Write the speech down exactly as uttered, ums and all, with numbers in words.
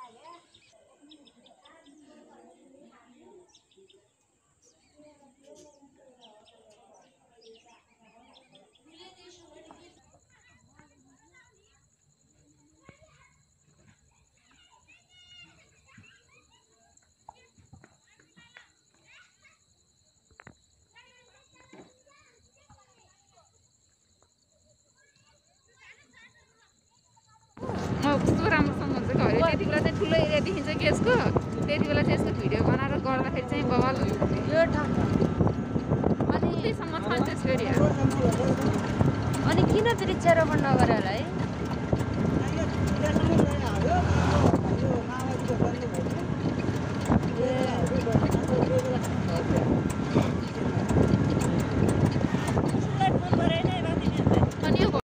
कस्तो राम्रोसँग हुन्छ कि हरियो त्यति बेला चाहिँ ठुलो एरिया देखिन्छ कि यसको त्यति बेला चाहिँ यसको भिडियो बनाएर गर्दाखेरि चाहिँ बवाल हुन्छ यो अनि त्यहीसम्म छ त्यसको एरिया अनि किन चाहिँ वृक्षारोपण नगरेर होला है